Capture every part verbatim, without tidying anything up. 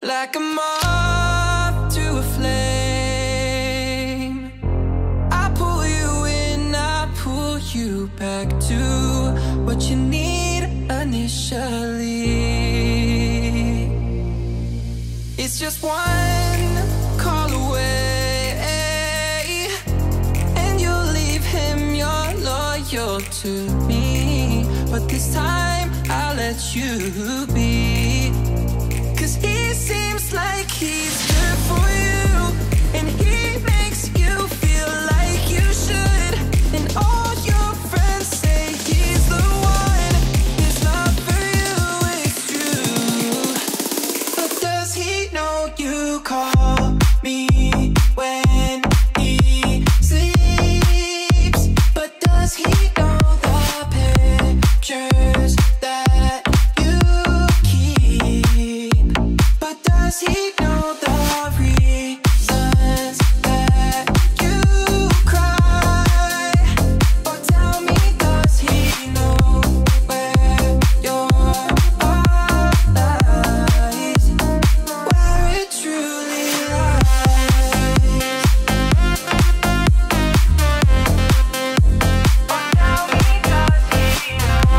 Like a moth to a flame, I pull you in, I pull you back to what you need initially. It's just one call away, and you'll leave him, you're loyal to me. But this time I'll let you be, 'cause he seems like he's good for you, and he makes you feel like you should. And all your friends say he's the one, his love for you is true. But does he know you call me when he sleeps? But does he know the pictures that you keep? But does he know the reasons that you cry? Or tell me, does he know where your heart lies, where it truly lies? Or tell me, does he know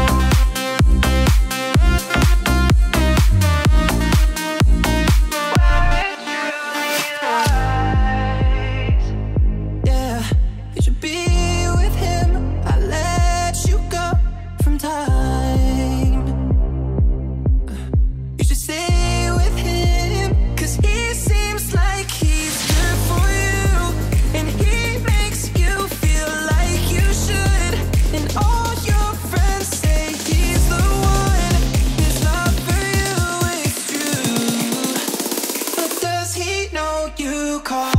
yeah, you should be with him. I let you go from time. You should stay with him, 'cause he seems like he's good for you, and he makes you feel like you should. And all your friends say he's the one, his love for you is true. But does he know you call